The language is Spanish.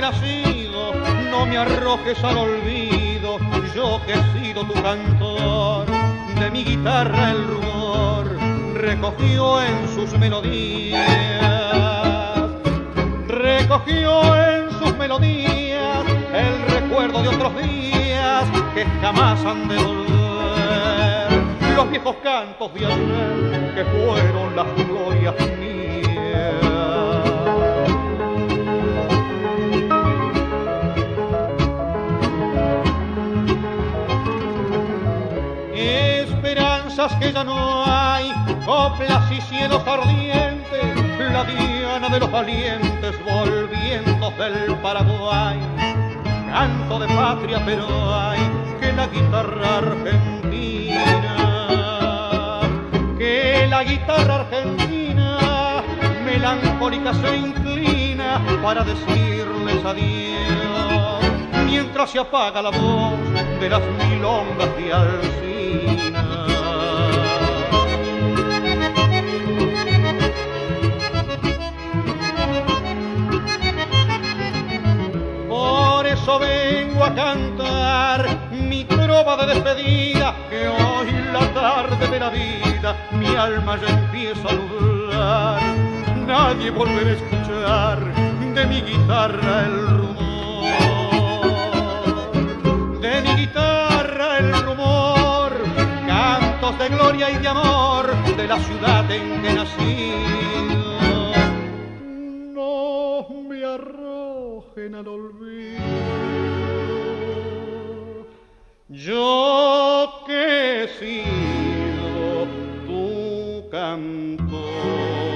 he nacido, no me arrojes al olvido, yo que he sido tu cantor. De mi guitarra el rumor recogió en sus melodías, recogió en sus melodías el recuerdo de otros días que jamás han de volver. Los viejos cantos de ayer que fueron las glorias mías. Esperanzas que ya no hay, coplas y cielos ardientes, la diana de los valientes volviendo del Paraguay. Canto de patria, pero hay que la guitarra argentina, que la guitarra argentina melancólica se inclina para decirles adiós, mientras se apaga la voz de las milongas de Alsina. Por eso vengo a cantar mi trova de despedida, que hoy la tarde de la vida mi alma ya empieza a nublar. Nadie volverá a escuchar de mi guitarra el rumor, de mi guitarra el rumor, cantos de gloria y de amor de la ciudad en que nací. No me arrojen al olvido, yo que he sido tu cantor.